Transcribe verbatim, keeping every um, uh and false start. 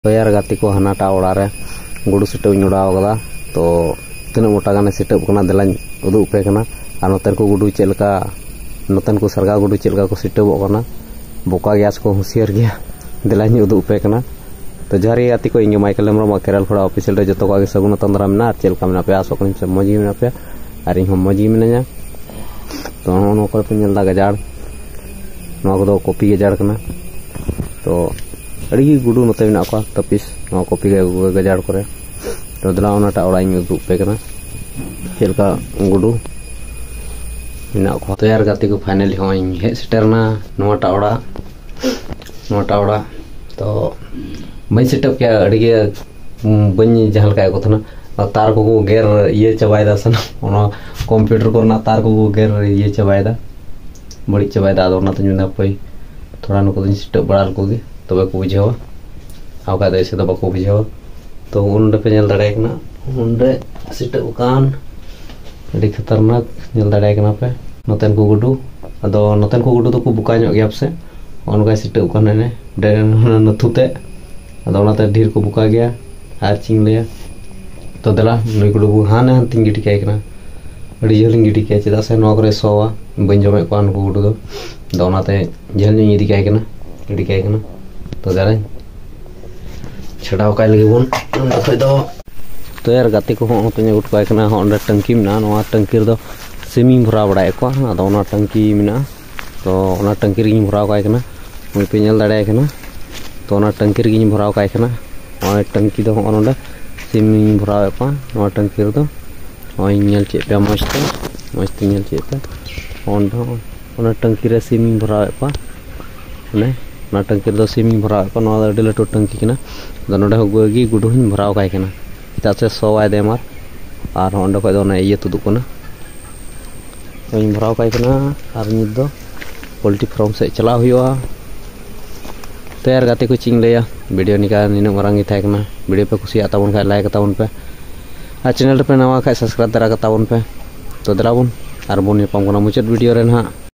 तो यार गाती को हानाटा ओड़ा गुडू सिटप उड़ाव कदा तो तीना मोटा गाने सिटप कना दिलाñ उदुग पे कना और नोतन को गुडू चेलका नोतन को सरगा गुडू चेलका को सिटपो कना बोका गैस को होशियार गया दिलाñ उदुग पे कना तो जहारी गाती को इंगे माइकल हेम्ब्रम केरल खोड़ा ऑफिशियल रे जतो को सगुन तंद्रा मेना चेलका मेना पे आसो कनी से मजी मेना पे और इन मजी मेना तो नो को पे नेलदा गजाड़ नो को कॉपी गजाड़ कना तो अड़ी गुडू नोते मेना को तपिस नो कॉपी गजाड़ करे तो दला ओनाटा ओड़ा इन उदुग पे कना चेलका गुडू मेना को तो यार गाती को फाइनली हो इन हे सेटरना नोटा ओड़ा नोटा ओड़ा तो मैं सेटअप क्या अड़ी बनी जहाँ लगा को थना तार को गेर ये चबायदा सन कंप्यूटर को ना तार को गेर ये चबायदा बड़ी चबायदा आदो ना तो पे थोड़ा नुको सेटअप बड़ा को तब को बुझावा आका ऐसे तो बाको बुझावा तो उन पे नेल दाड़े कना उन सेटअप कान अड़ी खतरनाक नेल दाड़े कना पे नोतन को गुडू अदो नोतन को गुडू तो को बुका ᱧᱚᱜ गया से उनका सेटअप कान ने नथुते अदोनाते ढेर को बुका गया आर चिंग ले तो दला नई गुडू हाने हांतिंग गिटी काय कना अड़ी जलिंग गिटी काय चेदा से नो करे सोवा बन जमे को अन को गुडू दो दोनाते जलिंग इदी काय कना गिटी काय कना तो दला छड़ाव काय लगे बन दखै दो तो यार गाते को हो तो गुट काय कना होंडा टंकी में ना टंकी दो सेमी भरा बड़ा को अदो टंकी में तो ओना टंकी रे भरा काय कना मुई पे नेल दाड़े कना तो ना टंकी रे भराव काय कना और टंकी दो ओनोंडे सिमी भराव पा नवा टंकी रे दो और नेल चे पे मस्त मस्त नेल चे पे ओंडो ओना टंकी रे सिमी भराव पा ने ना टंकी रे दो सिमी भराव पा नवा अडी लटो टंकी कना दो नोडे होगी गुडू हिन भराव काय कना तासे सोवाय दे मार और ओंडे को दो ना ये तुदु कना तो इन भराव काय कना और नित दो पोल्ट्री फार्म से चला हुआ तो यार गाते को चिंग लिया वीडियो निका नीन मारंगी थाकना वीडियो पे कुछ आता खा लाइक ताबन पे और चैनल पे नवा खा सब्सक्राइब दरा ताबन पे तो दराबन और बन मुचाद वीडियो रे ना।